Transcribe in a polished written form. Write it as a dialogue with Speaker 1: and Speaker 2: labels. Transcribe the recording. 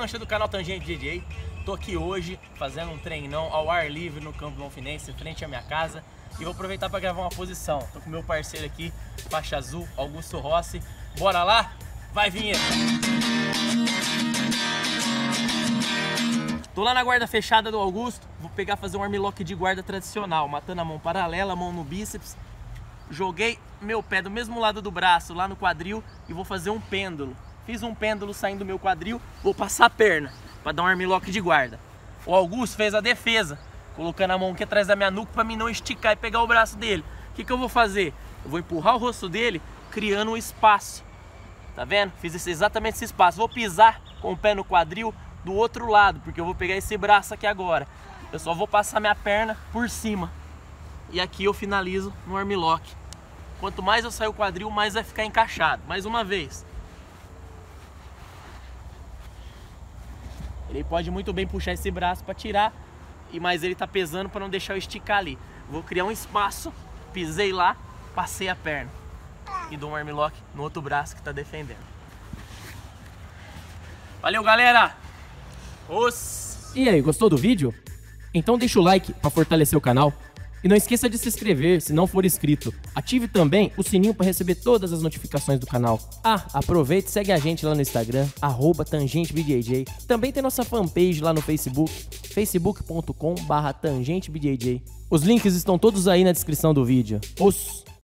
Speaker 1: lancha do canal Tangente DJ. Tô aqui hoje fazendo um treinão ao ar livre no Campo Bonfinense, em frente à minha casa. E vou aproveitar para gravar uma posição. Tô com meu parceiro aqui, faixa azul, Augusto Rossi. Bora lá? Vai, vinheta! Tô lá na guarda fechada do Augusto. Vou pegar fazer um armlock de guarda tradicional, matando a mão paralela, a mão no bíceps. Joguei meu pé do mesmo lado do braço, lá no quadril, e vou fazer um pêndulo. Fiz um pêndulo saindo do meu quadril, vou passar a perna para dar um armlock de guarda. O Augusto fez a defesa, colocando a mão aqui atrás da minha nuca para mim não esticar e pegar o braço dele. O que eu vou fazer? Eu vou empurrar o rosto dele, criando um espaço. Tá vendo? Fiz exatamente esse espaço. Vou pisar com o pé no quadril do outro lado, porque eu vou pegar esse braço aqui agora. Eu só vou passar minha perna por cima. E aqui eu finalizo no armlock. Quanto mais eu sair o quadril, mais vai ficar encaixado. Mais uma vez. Ele pode muito bem puxar esse braço para tirar, mas ele tá pesando para não deixar eu esticar ali. Vou criar um espaço, pisei lá, passei a perna e dou um armlock no outro braço que tá defendendo. Valeu, galera!
Speaker 2: E aí, gostou do vídeo? Então deixa o like para fortalecer o canal. E não esqueça de se inscrever se não for inscrito. Ative também o sininho para receber todas as notificações do canal. Aproveita e segue a gente lá no Instagram, @TangenteBJJ. Também tem nossa fanpage lá no Facebook, facebook.com/TangenteBJJ. Os links estão todos aí na descrição do vídeo.